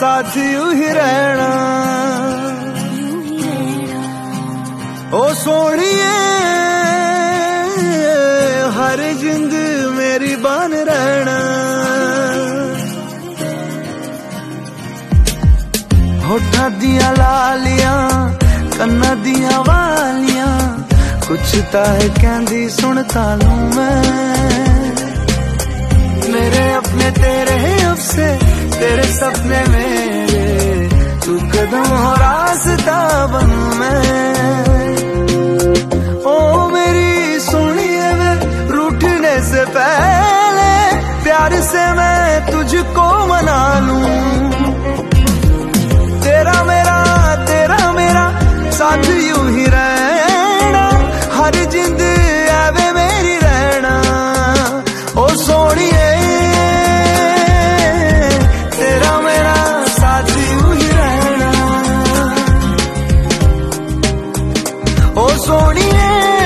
साथ यूं ही रहना। ओ सोनिए हर जिंद मेरी बन रहना। होठा दिया लालियां कन्ना दिया वालियां कुछ ता है कहंदी सुनता लूं मैं। मेरे अपने तेरे अफसे तेरे सपने मेरे तू कदम हो रास्ता बनूं मैं। ओ मेरी सुनिए वे रूठने से पहले प्यार से मैं तुझको मना लूं। तेरा मेरा साथ यूं ही रहना हर जिंद आवे मेरी रहना। ओ सोनिए तेरा मेरा साथ यूं ही रहना। ओ सोनिए